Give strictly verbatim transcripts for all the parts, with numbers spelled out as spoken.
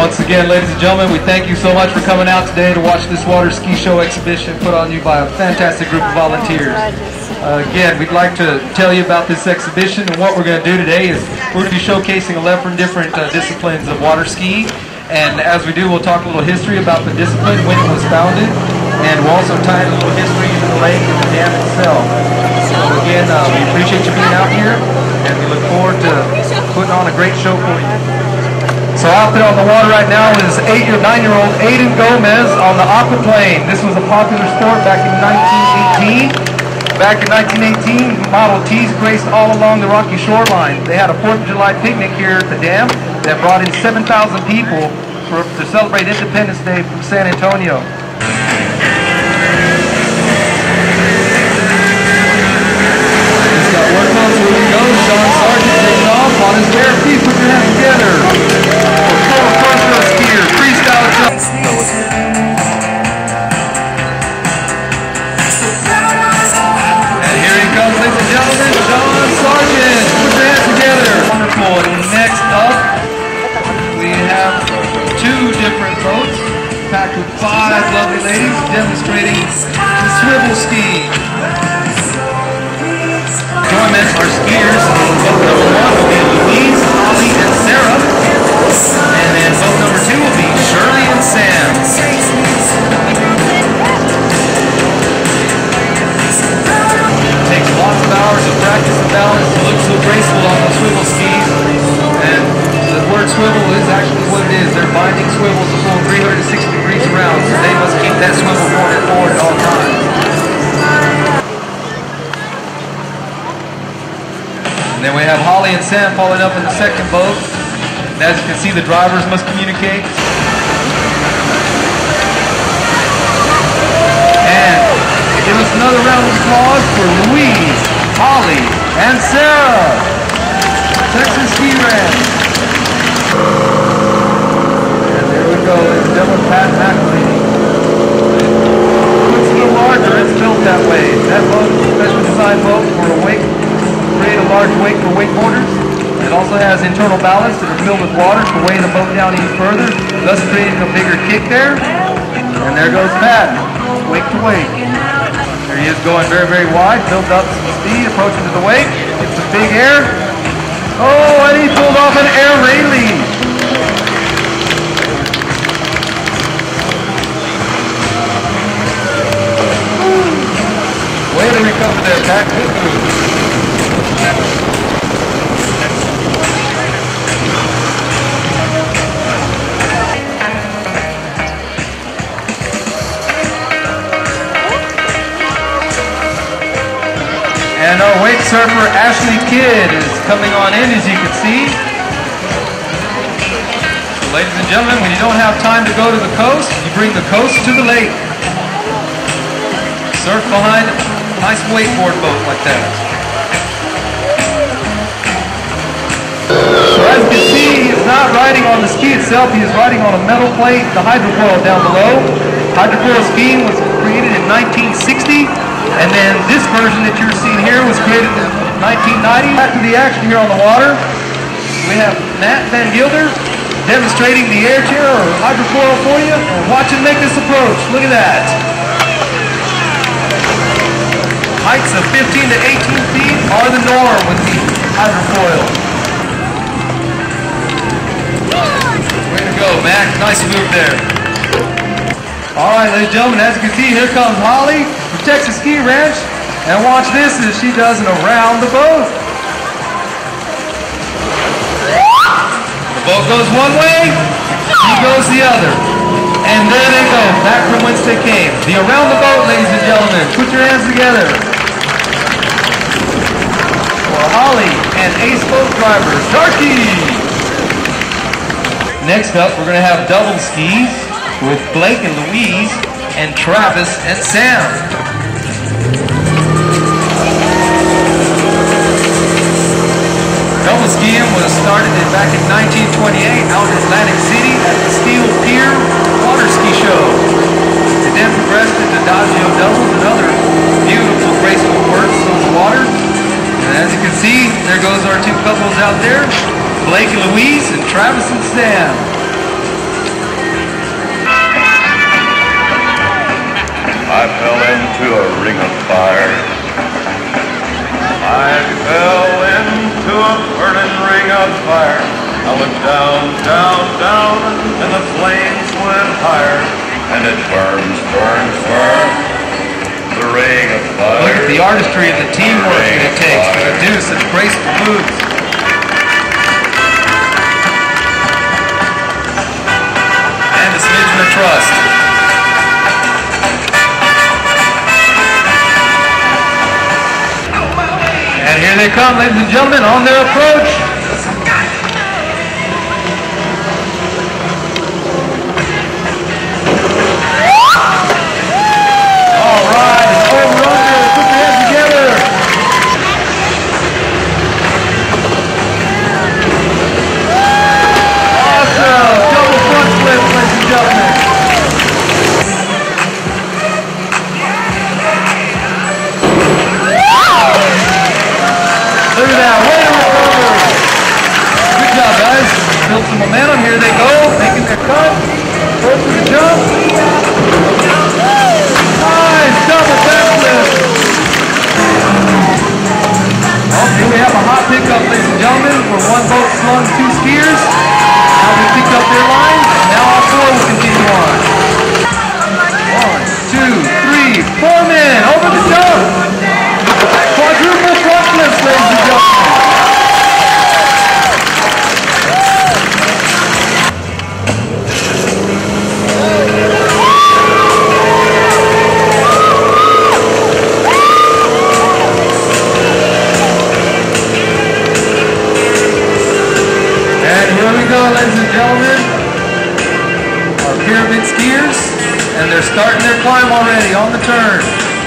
Once again, ladies and gentlemen, we thank you so much for coming out today to watch this water ski show exhibition put on you by a fantastic group of volunteers. Uh, again, we'd like to tell you about this exhibition, and what we're going to do today is we're going to be showcasing eleven different uh, disciplines of water skiing. And as we do, we'll talk a little history about the discipline, when it was founded, and we'll also tie in a little history into the lake and the dam itself. So again, uh, we appreciate you being out here, and we look forward to putting on a great show for you. So out there on the water right now is eight or nine-year-old Aiden Gomez on the aquaplane. This was a popular sport back in nineteen eighteen. Back in nineteen eighteen, Model Ts graced all along the Rocky shoreline. They had a fourth of July picnic here at the dam that brought in seven thousand people for, to celebrate Independence Day from San Antonio. He's got work clothes, here we go. Sean Sargent taking off on his bare feet. Put your hands together. Skier, freestyle jump. And here he comes, ladies and gentlemen, Sean Sargent. Put your hands together. Wonderful. Next up, we have two different boats packed with five lovely ladies demonstrating the swivel ski. Join us, our skiers. Boat number one will be Louise, Holly, and Sarah. And then boat number two will be Shirley and Sam. Takes lots of hours of practice and balance to look so graceful on those swivel skis. And the word swivel is actually what it is. They're binding swivels a full three hundred sixty degrees around, so they must keep that swivel pointed forward at all times. And then we have Holly and Sam following up in the second boat. As you can see, the drivers must communicate. And give us another round of applause for Louise, Holly, and Sarah. Texas Ski Ranch. And there we go, ladies and gentlemen, Pat McElhaney. It's a little larger, it's built that way. That boat is a specially designed boat for a wake, create a large wake for wakeboarders. It also has internal ballasts that are filled with water to weigh the boat down even further, thus creating a bigger kick there. And there goes Pat, wake to wake. There he is going very, very wide, builds up some speed, approaching to the wake, gets some big air. Oh, and he pulled off an air railing. Way to recover there, Pat. Good move. And our wake surfer Ashley Kidd is coming on in, as you can see. So, ladies and gentlemen, when you don't have time to go to the coast, you bring the coast to the lake. Surf behind a nice wakeboard boat like that. So as you can see, he's not riding on the ski itself, he is riding on a metal plate, the hydrofoil down below. Hydrofoil skiing was created in nineteen sixty. And then this version that you're seeing here was created in nineteen ninety. Back to the action here on the water. We have Matt Van Gilder demonstrating the air chair or hydrofoil for you. And watch him make this approach. Look at that. Heights of fifteen to eighteen feet are the norm with the hydrofoil. Way to go, Matt. Nice move there. All right, ladies and gentlemen, as you can see, here comes Holly from Texas Ski Ranch. And watch this as she does an around the boat. The boat goes one way, she goes the other. And there they go, back from whence they came. The around the boat, ladies and gentlemen. Put your hands together. For Holly and ace boat driver, Sharky. Next up, we're going to have double skis with Blake and Louise, and Travis and Sam. Double skiing was started in back in nineteen twenty-eight out in Atlantic City at the Steel Pier Water Ski Show. It then progressed into Adagio doubles and other beautiful, graceful works on the water. And as you can see, there goes our two couples out there, Blake and Louise, and Travis and Sam. I fell into a ring of fire. I fell into a burning ring of fire. I went down, down, down, and the flames went higher. And it burns, burns, burns, the ring of fire. Look at the artistry and the teamwork that it takes to do such graceful moves. And a smidgen of trust. And here they come, ladies and gentlemen, on their approach. All right, it's over under. Put your hands together. Awesome. Double front flip, ladies and gentlemen. Look at that, way to recover. Good job, guys. Build some momentum. Here they go, making their cut. Go for the jump. Nice, double backflip. Oh, here we have a hot pickup, ladies and gentlemen, where one boat slung two skiers. Now we picked up their lines, and now all four will continue on. One, two, three, four men over the jump. Quadruple front flips, ladies and gentlemen. And here we go, ladies and gentlemen. Our pyramid skiers, and they're starting their climb already on the turn.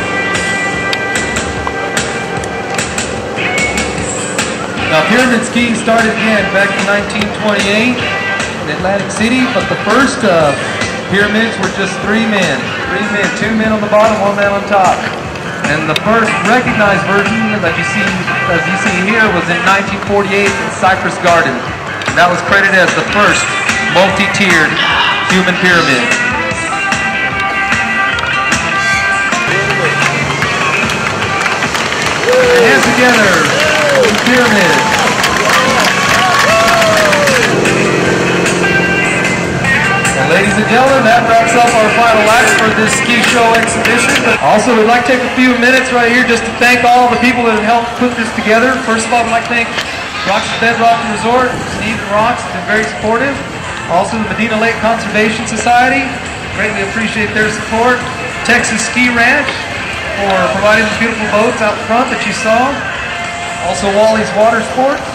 Now, pyramid skiing started again back in nineteen twenty-eight in Atlantic City, but the first uh, pyramids were just three men. Three men, two men on the bottom, one man on top. And the first recognized version that you see, as you see here, was in nineteen forty-eight in Cypress Garden. And that was credited as the first multi-tiered human pyramid. Hands together. Pyramid. And ladies and gentlemen, that wraps up our final acts for this ski show exhibition. Also, we'd like to take a few minutes right here just to thank all the people that have helped put this together. First of all, I'd like to thank Rox's Bedrock Resort. Steve and Rox have been very supportive. Also, the Medina Lake Conservation Society. Greatly appreciate their support. Texas Ski Ranch for providing the beautiful boats out front that you saw. Also, Wally's Water Sports.